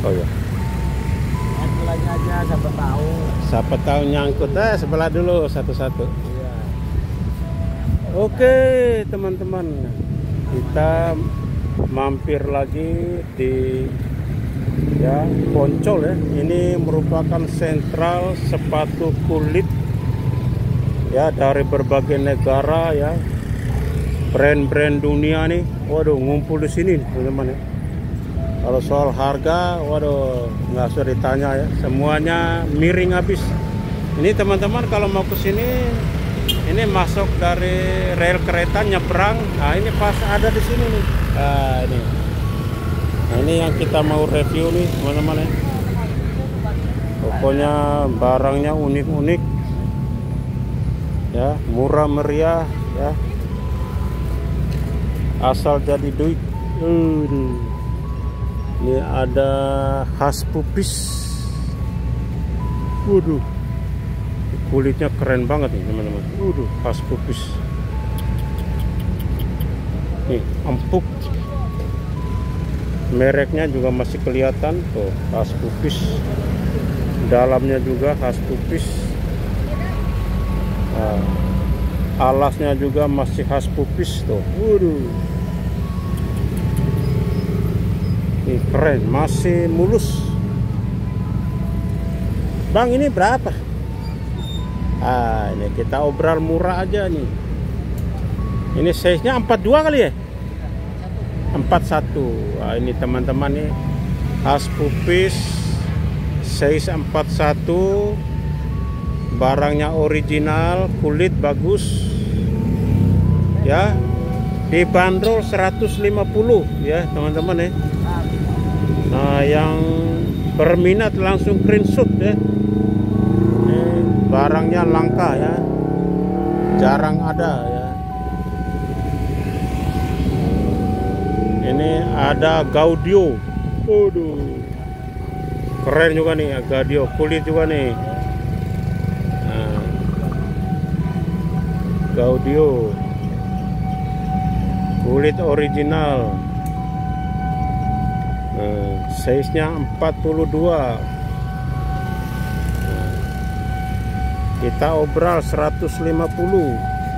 Oh ya. Sebelahnya aja siapa tahu. Siapa tahu nyangkut. Sebelah dulu satu-satu. Iya. Oke, teman-teman. Kita mampir lagi di Poncol ya. Ini merupakan sentral sepatu kulit ya dari berbagai negara ya. Brand-brand dunia nih. Waduh, ngumpul di sini teman-teman ya. Kalau soal harga, waduh, nggak usah ditanya ya. Semuanya miring habis. Ini teman-teman kalau mau ke sini, ini masuk dari rel kereta nyebrang. Nah, ini pas ada di sini nih. Nah, ini. Nah, ini yang kita mau review nih, teman-teman ya. Pokoknya barangnya unik-unik. Ya, murah meriah ya. Asal jadi duit. Ini ada khas pupis. Waduh, kulitnya keren banget nih teman-teman. Waduh, khas pupis. Nih, empuk. Mereknya juga masih kelihatan tuh, khas pupis. Dalamnya juga khas pupis. Nah, alasnya juga masih khas pupis tuh. Waduh. Ini keren, masih mulus. Bang, ini berapa? Ini kita obral murah aja nih. Ini size-nya 42 kali ya? 41. Ini teman-teman nih, khas pupis size 41. Barangnya original, kulit bagus. Ya. Dibanderol 150 ya, teman-teman ya. Nah, yang berminat langsung screenshot ya. Barangnya langka ya, jarang ada ya. Ini ada Gaudio. Waduh, keren juga nih Gaudio, kulit juga nih. Nah, Gaudio, kulit original. Size-nya 42. Kita obral 150.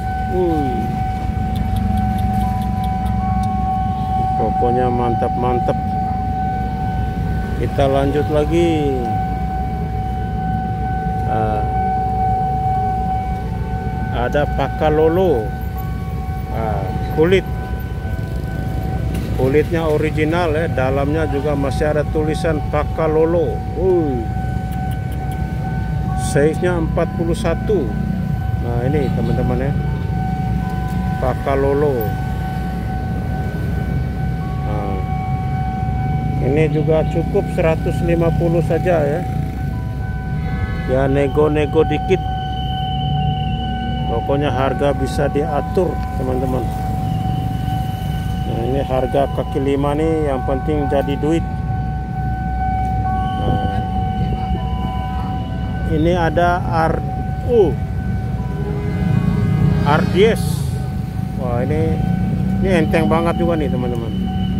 Pokoknya mantap-mantap. Kita lanjut lagi. Ada Pakalolo. Kulitnya original ya, dalamnya juga masih ada tulisan Pakalolo. Size-nya 41. Nah, ini teman-teman ya, Pakalolo. Nah, ini juga cukup 150 saja ya. Ya, nego-nego dikit. Pokoknya harga bisa diatur teman-teman. Nah, ini harga kaki 5 nih, yang penting jadi duit. Nah, ini ada RDS. Wah, ini enteng banget juga nih teman-teman.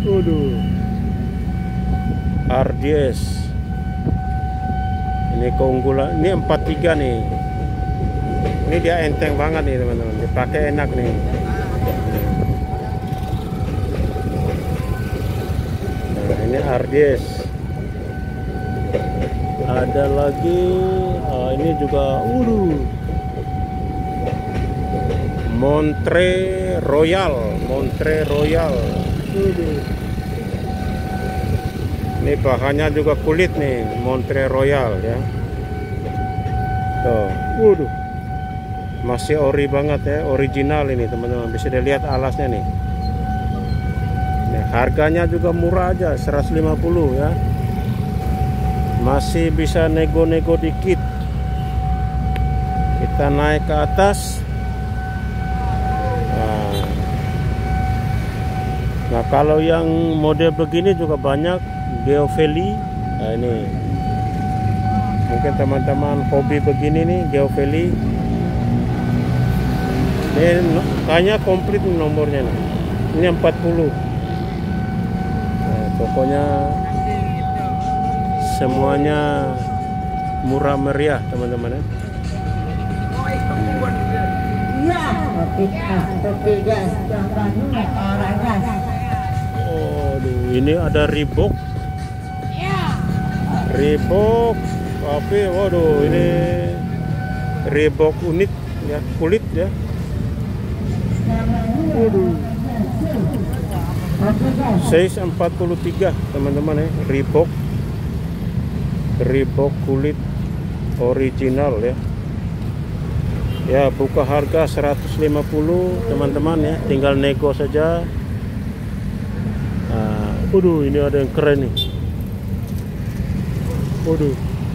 RDS. Ini keunggulan. Ini 43 nih. Ini dia enteng banget nih teman-teman. Dipakai enak nih. Ini RDS. Ada lagi ini juga Montre Royal. Ini bahannya juga kulit nih, Montre Royal ya. Tuh. Masih ori banget ya, original ini teman-teman. Bisa dilihat alasnya nih. Harganya juga murah aja, 150 ya. Masih bisa nego-nego dikit. Kita naik ke atas. Nah, kalau yang model begini juga banyak, Geoveli. Nah, ini mungkin teman-teman hobi begini nih, Geoveli. Ini kayaknya komplit nomornya nih. Ini 40. Pokoknya semuanya murah meriah teman-teman ya. Oh, ini ada Reebok. Reebok, tapi waduh ini Reebok unit ya, kulit ya. Waduh. Size 43 teman-teman ya, Reebok. Reebok kulit original ya. Ya, buka harga 150 teman-teman ya, tinggal nego saja. Nah, waduh ini ada yang keren nih. Waduh.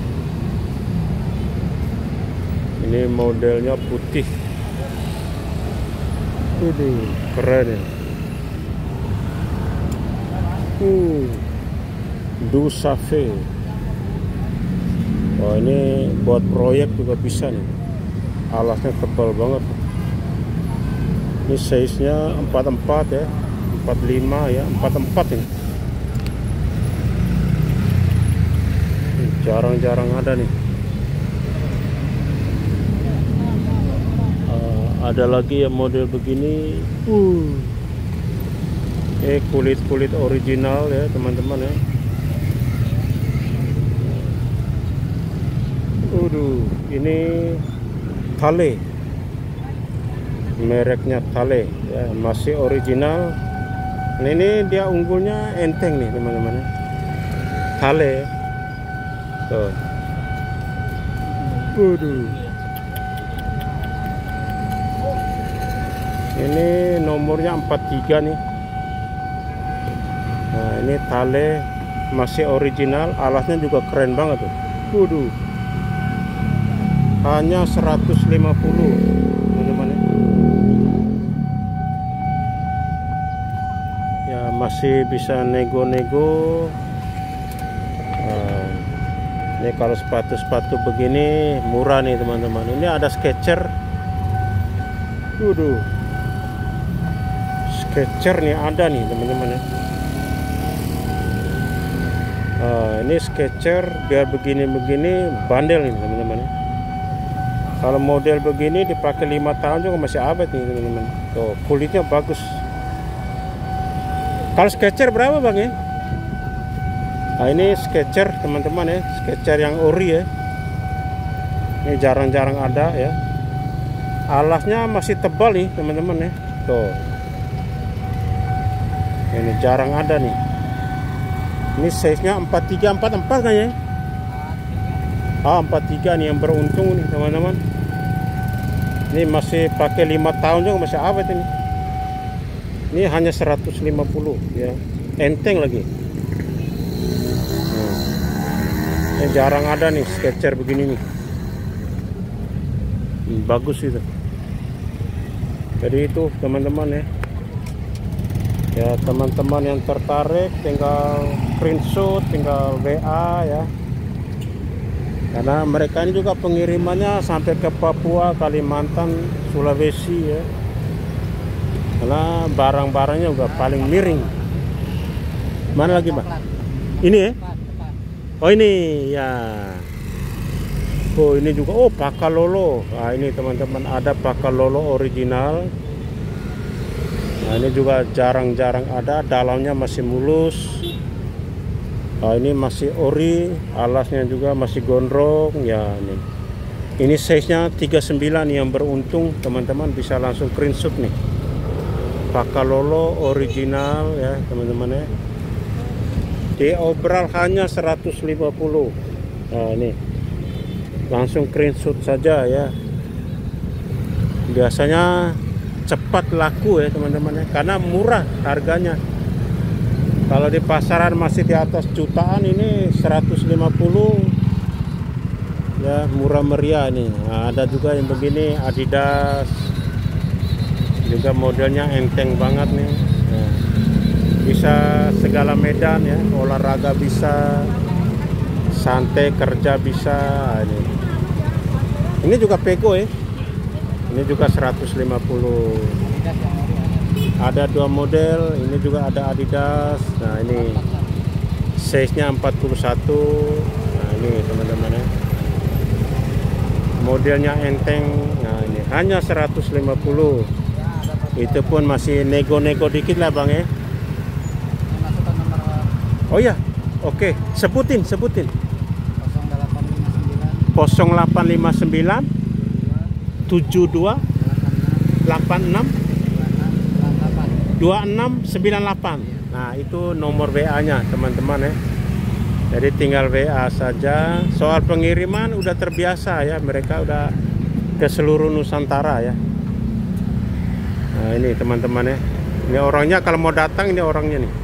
Ini modelnya putih. Waduh, keren ya. Dusafe. Oh, ini buat proyek juga bisa nih. Alasnya tebal banget. Ini size nya 44 ya, 45 ya, 44 ini. Jarang-jarang ada nih. Ada lagi yang model begini. Kulit-kulit original ya teman-teman ya. Ini Thale, mereknya Thale ya, masih original. Nah, ini dia unggulnya enteng nih teman-teman ya. Thale tuh. Ini nomornya 43 nih. Nah, ini Thale masih original, alasnya juga keren banget tuh. Hanya 150 teman-teman ya, masih bisa nego-nego. Ini kalau sepatu-sepatu begini murah nih teman-teman. Ini ada Skechers. Skechers nih ada nih teman-teman ya. Ini Skechers biar begini-begini bandel nih teman-teman ya. Kalau model begini dipakai 5 tahun juga masih awet nih teman-teman. Tuh, kulitnya bagus. Kalau Skechers berapa bang ya? Nah, ini Skechers teman-teman ya, Skechers yang ori ya. Ini jarang-jarang ada ya. Alasnya masih tebal nih teman-teman ya. Tuh. Ini jarang ada nih. Ini size-nya 43, 44 kan ya? 43 nih yang beruntung nih teman-teman. Ini masih pakai 5 tahun juga masih awet ini. Ini hanya 150 ya. Enteng lagi. Ini jarang ada nih Skechers begini nih. Bagus itu. Jadi itu teman-teman ya. Ya, teman-teman yang tertarik tinggal screenshot, tinggal WA ya. Karena mereka ini juga pengirimannya sampai ke Papua, Kalimantan, Sulawesi ya. Karena barang-barangnya juga paling miring. Mana lagi Pak? Ini ya? Oh ini ya. Oh ini juga, oh Pakalolo. Nah ini teman-teman ada Pakalolo original. Nah ini juga jarang-jarang ada, dalamnya masih mulus. Nah, ini masih ori, alasnya juga masih gondrong ya. Ini size-nya 39 yang beruntung teman-teman bisa langsung screenshot nih. Pakalolo original ya teman-teman ya. Diobral hanya 150. Nah ini langsung screenshot saja ya. Biasanya cepat laku ya teman-teman ya, karena murah harganya. Kalau di pasaran masih di atas jutaan, ini 150 ya, murah meriah nih. Nah, ada juga yang begini Adidas, juga modelnya enteng banget nih ya. Bisa segala medan ya, olahraga bisa, santai kerja bisa. Ini juga Pego ya. Ini juga 150. Ada 2 model, ini juga ada Adidas. Nah, ini size-nya 41. Nah ini teman-teman ya, modelnya enteng. Nah ini hanya 150. Itu pun masih nego-nego dikit lah bang ya. Oh ya, oke, sebutin 0859 72 86 2698. Nah itu nomor WA-nya teman-teman ya. Jadi tinggal WA saja. Soal pengiriman udah terbiasa ya, mereka udah ke seluruh Nusantara ya. Nah ini teman-teman ya, ini orangnya kalau mau datang, ini orangnya nih.